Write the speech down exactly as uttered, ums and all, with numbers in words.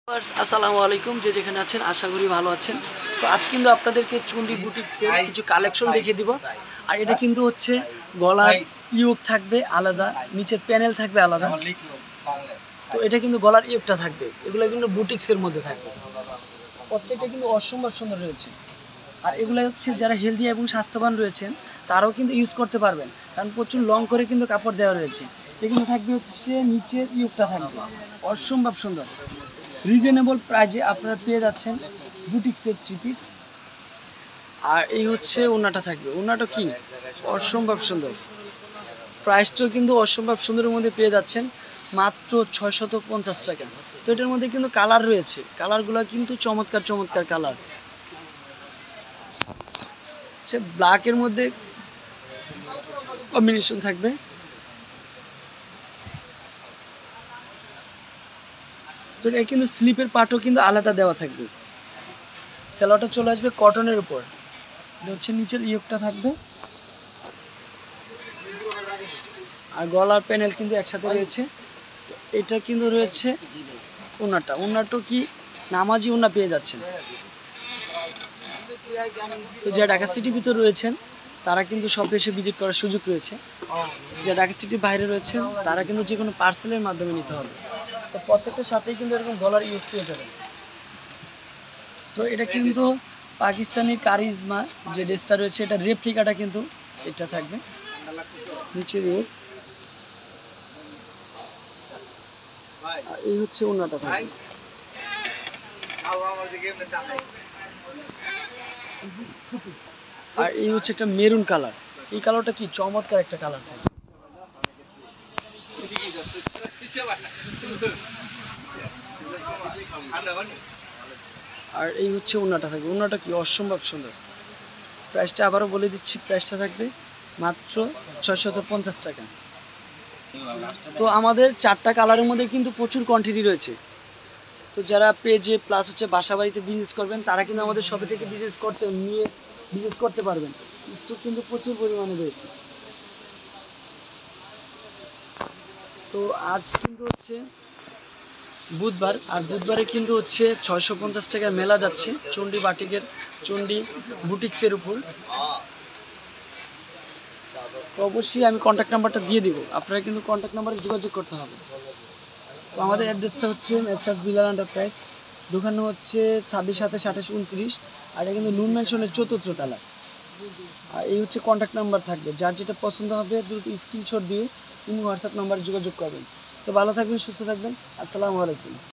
আসসালামু আলাইকুম, যে যেখানে আছেন আশা করি ভালো আছেন। তো আজ কিন্তু আপনাদেরকে চন্ডী বুটিক্সের কিছু কালেকশন দেখিয়ে দিব। আর এটা কিন্তু হচ্ছে গলার ইয়োগ থাকবে আলাদা, নিচের প্যানেল থাকবে আলাদা। তো এটা কিন্তু গলার ইয়োগটা থাকবে, এগুলো কিন্তু বুটিক্সের মধ্যে থাকবে। প্রত্যেকটা কিন্তু অসম্ভব সুন্দর রয়েছে। আর এগুলো হচ্ছে যারা হেলদি এবং স্বাস্থ্যবান রয়েছেন তারাও কিন্তু ইউজ করতে পারবেন, কারণ প্রচুর লং করে কিন্তু কাপড় দেওয়া রয়েছে। এগুলো থাকবে হচ্ছে নিচের ইয়োগটা থাকবে অসম্ভব সুন্দর। রিজনেবল প্রাইজে আপনারা পেয়ে যাচ্ছেন বুটিক্সের থ্রি পিস। আর এই হচ্ছে ওনাটা থাকবে, ওনাটা কি অসম্ভব সুন্দর, প্রাইসটাও কিন্তু অসম্ভব সুন্দরের মধ্যে পেয়ে যাচ্ছেন মাত্র ছয়শত পঞ্চাশ টাকা। তো এটার মধ্যে কিন্তু কালার রয়েছে, কালারগুলো কিন্তু চমৎকার চমৎকার কালার। আচ্ছা, ব্ল্যাকের মধ্যে কম্বিনেশন থাকবে। তো এটা কিন্তু স্লিপের পার্টও কিন্তু আলাদা দেওয়া থাকবে। সেলোটা চলে আসবে কটনের উপর। এটা হচ্ছে নিচের ইয়োগটা থাকবে, আর গলার প্যানেল কিন্তু একসাথে রয়েছে। তো এটা কিন্তু রয়েছে ওনাটা, ওনাটা কি নামাজি ওনা পেয়ে যাচ্ছেন। তো যারা ঢাকা সিটির ভিতরে রয়েছেন তারা কিন্তু সব এসে ভিজিট করার সুযোগ রয়েছে। যারা ঢাকা সিটির বাইরে রয়েছেন তারা কিন্তু যে কোনো পার্সেলের মাধ্যমে নিতে হবে। তো প্রত্যেকটার সাথেই কিন্তু এরকম গলার ইয়োগ পেয়ে যাবেন। তো এটা কিন্তু পাকিস্তানি কারিজমা যে ড্রেসটা রয়েছে এটা রেপ্লিকাটা কিন্তু এটা থাকবে নিচের ইয়োগ। এই হচ্ছে ওনাটা থাকবে। আর এই হচ্ছে একটা মেরুন কালার, এই কালারটা কি চমৎকার একটা কালার থাকে। আর এই হচ্ছে ওনাটা থাকবে, ওনাটা কি অসম্ভব সুন্দর। প্রাইসটা আবারও বলে দিচ্ছি, প্রাইসটা থাকবে মাত্র ছয়শত পঞ্চাশ টাকা। তো আমাদের চারটা কালারের মধ্যে কিন্তু প্রচুর কোয়ান্টিটি রয়েছে। তো যারা পেজে প্লাস হচ্ছে বাসা বাড়িতে বিজনেস করবেন তারা কিন্তু আমাদের শপে থেকে বিজনেস করতে নিয়ে বিজনেস করতে পারবেন। স্টক কিন্তু প্রচুর পরিমাণে রয়েছে। তো আজ কিন্তু হচ্ছে বুধবার, আর বুধবারে কিন্তু হচ্ছে ছয়শো পঞ্চাশ টাকার মেলা যাচ্ছে চন্ডী বাটিকের চন্ডী বুটিক্সের উপর। তো অবশ্যই আমি কন্ট্যাক্ট নাম্বারটা দিয়ে দিব, আপনারা কিন্তু কন্ট্যাক্ট নাম্বারে যোগাযোগ করতে হবে। তো আমাদের অ্যাড্রেসটা হচ্ছে মেসার্স বিলাল এন্টারপ্রাইজ, দোকান হচ্ছে ছাব্বিশ সাতাশ আঠাশ উনত্রিশ, আর এটা কিন্তু নুন ম্যানশনের চতুর্থ তলা। আর এই হচ্ছে কন্ট্যাক্ট নাম্বার থাকবে, যার যেটা পছন্দ হবে দ্রুত স্ক্রিনশট দিয়ে তুমি হোয়াটসঅ্যাপ নাম্বারে যোগাযোগ করবেন। তো ভালো থাকবেন, সুস্থ থাকবেন, আসসালামু আলাইকুম।